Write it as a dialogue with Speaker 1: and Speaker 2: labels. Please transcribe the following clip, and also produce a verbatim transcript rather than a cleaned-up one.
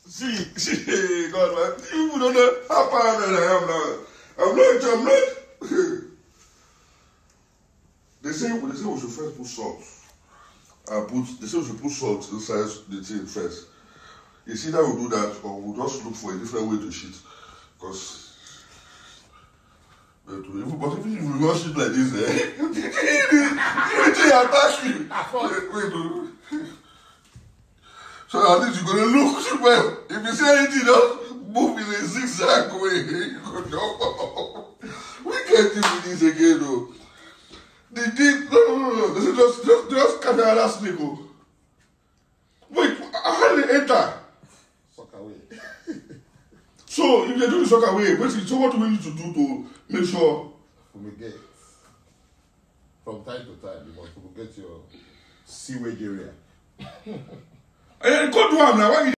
Speaker 1: See, see, God, man. You don't know how paranoid I am now. I'm not, I'm not. They say, they say we should first put salt. And put, they say we should put salt inside the thing first. You see that we'll do that, or we'll just look for a different way to shit. Because, but even if we want shit like this, eh? Everything attack you. Wait, so at least you're going to look well. If you say anything, just move in a zigzag way. You go, no. We can't do this again, though. They did, no, no, no, no. They said just, just, just catch another snake. Wait, how did they enter?
Speaker 2: Soccer way.
Speaker 1: So, if they do the soccer way, basically, so what do we need to do to make sure?
Speaker 2: Fumigate. From time to time, you must fumigate your sewage area.
Speaker 1: And go do them now. Why